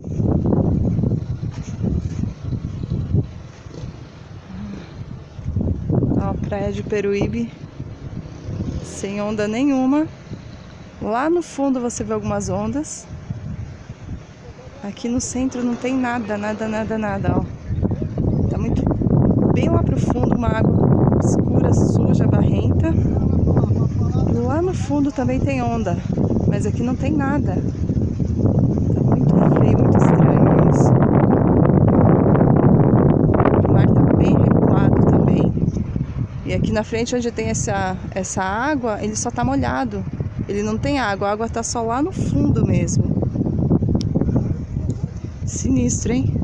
Ó, praia de Peruíbe, sem onda nenhuma. Lá no fundo você vê algumas ondas. Aqui no centro não tem nada, nada, nada, nada, ó. Tá muito bem lá pro fundo, uma água escura, suja, barrenta. Lá no fundo também tem onda, mas aqui não tem nada. Tá muito feio, muito estranho isso. O mar tá bem recuado também. E aqui na frente, onde tem essa água, ele só tá molhado. Ele não tem água, a água tá só lá no fundo mesmo. Sinistro, hein?